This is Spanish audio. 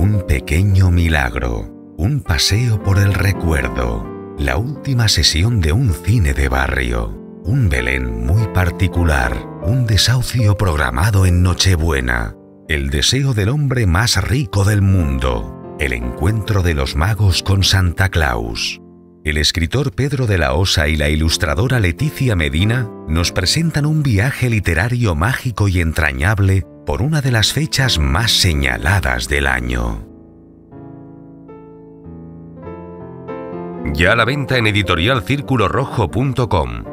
Un pequeño milagro, un paseo por el recuerdo, la última sesión de un cine de barrio, un Belén muy particular, un desahucio programado en Nochebuena, el deseo del hombre más rico del mundo, el encuentro de los magos con Santa Claus. El escritor Pedro de la Osa y la ilustradora Leticia Medina nos presentan un viaje literario mágico y entrañable por una de las fechas más señaladas del año. Ya a la venta en editorialcirculorrojo.com.